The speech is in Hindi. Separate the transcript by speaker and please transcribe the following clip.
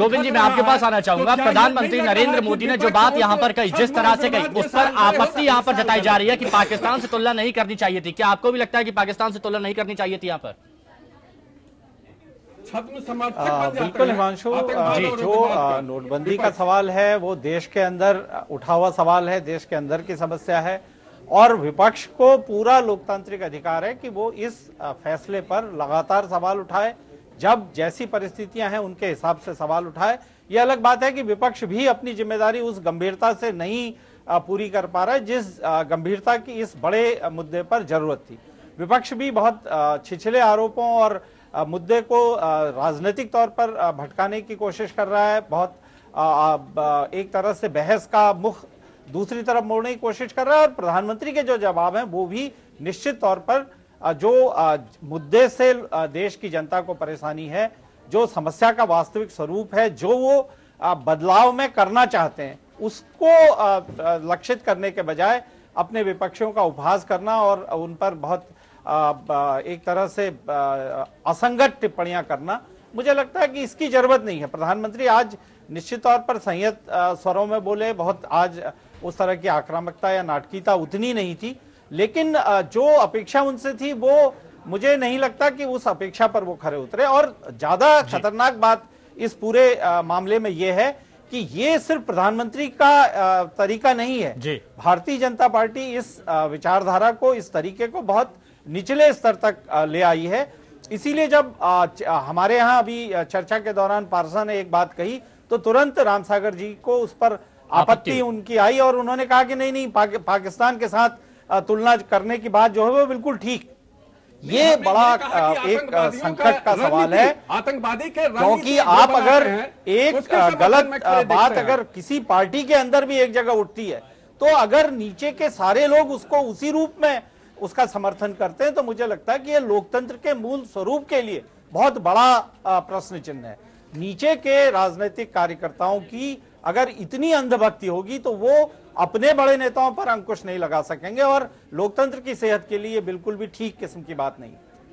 Speaker 1: गोविंद जी, मैं आपके पास आना चाहूंगा। प्रधानमंत्री नरेंद्र मोदी ने जो बात यहाँ पर कही, जिस तरह से कही, उस पर आपत्ति यहाँ पर जताई जा रही है कि पाकिस्तान से तुलना नहीं करनी चाहिए थी। क्या आपको भी लगता है कि पाकिस्तान से तुलना नहीं करनी चाहिए थी यहाँ पर?
Speaker 2: बिल्कुल हिमांशु जी, जो नोटबंदी का सवाल है वो देश के अंदर उठा हुआ सवाल है, देश के अंदर की समस्या है और विपक्ष को पूरा लोकतांत्रिक अधिकार है कि वो इस फैसले पर लगातार सवाल उठाए, जब जैसी परिस्थितियां हैं उनके हिसाब से सवाल उठाए। ये अलग बात है कि विपक्ष भी अपनी जिम्मेदारी उस गंभीरता से नहीं पूरी कर पा रहा है जिस गंभीरता की इस बड़े मुद्दे पर जरूरत थी। विपक्ष भी बहुत छिछले आरोपों और मुद्दे को राजनीतिक तौर पर भटकाने की कोशिश कर रहा है, बहुत एक तरह से बहस का मुख दूसरी तरफ मोड़ने की कोशिश कर रहा है। और प्रधानमंत्री के जो जवाब हैं वो भी निश्चित तौर पर जो मुद्दे से देश की जनता को परेशानी है, जो समस्या का वास्तविक स्वरूप है, जो वो बदलाव में करना चाहते हैं, उसको लक्षित करने के बजाय अपने विपक्षियों का उपहास करना और उन पर बहुत एक तरह से असंगत टिप्पणियां करना, मुझे लगता है कि इसकी जरूरत नहीं है। प्रधानमंत्री आज निश्चित तौर पर संयत स्वरों में बोले, बहुत आज उस तरह की आक्रामकता या नाटकीयता उतनी नहीं थी, लेकिन जो अपेक्षा उनसे थी वो मुझे नहीं लगता कि उस अपेक्षा पर वो खरे उतरे। और ज्यादा खतरनाक बात इस पूरे मामले में ये है कि ये सिर्फ प्रधानमंत्री का तरीका नहीं है। भारतीय जनता पार्टी इस विचारधारा को, इस तरीके को बहुत निचले स्तर तक ले आई है। इसीलिए जब हमारे यहाँ अभी चर्चा के दौरान पारसा ने एक बात कही तो तुरंत रामसागर जी को उस पर आपत्ति उनकी आई और उन्होंने कहा कि नहीं पाकिस्तान के साथ तुलना करने की बात जो है वो बिल्कुल ठीक। ये बड़ा एक संकट का सवाल है,
Speaker 3: आतंकवादी के,
Speaker 2: क्योंकि आप अगर एक गलत बात अगर किसी पार्टी के अंदर भी एक जगह उठती है तो अगर नीचे के सारे लोग उसको उसी रूप में उसका समर्थन करते हैं तो मुझे लगता है कि ये लोकतंत्र के मूल स्वरूप के लिए बहुत बड़ा प्रश्न चिन्ह है। नीचे के राजनीतिक कार्यकर्ताओं की अगर इतनी अंधभक्ति होगी तो वो अपने बड़े नेताओं पर अंकुश नहीं लगा सकेंगे और लोकतंत्र की सेहत के लिए बिल्कुल भी ठीक किस्म की बात नहीं।